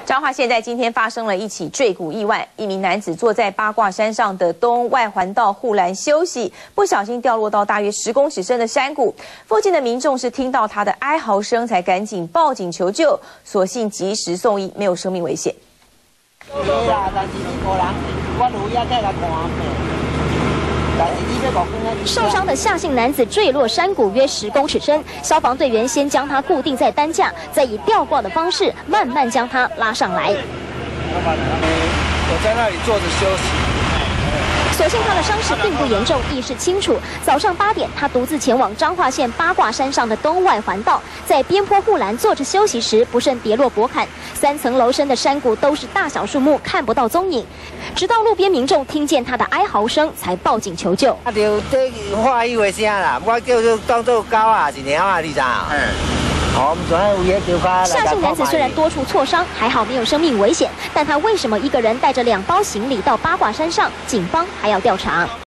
彰化县在今天发生了一起坠谷意外，一名男子坐在八卦山上的东外环道护栏休息，不小心掉落到大约10公尺深的山谷。附近的民众是听到他的哀嚎声，才赶紧报警求救，所幸及时送医，没有生命危险。 受伤的夏姓男子坠落山谷约10公尺深，消防队员先将他固定在担架，再以吊挂的方式慢慢将他拉上来。 我在那里坐着休息。 所幸他的伤势并不严重，意识清楚。早上8点，他独自前往彰化县八卦山上的东外环道，在边坡护栏坐着休息时，不慎跌落薄坎。3层楼深的山谷都是大小树木，看不到踪影。直到路边民众听见他的哀嚎声，才报警求救。 啊，就这话一回声啦，我叫做当做狗啊，一鸟啊，你知道？ 夏姓男子虽然多处挫伤，还好没有生命危险，但他为什么一个人带着2包行李到八卦山上？警方还要调查。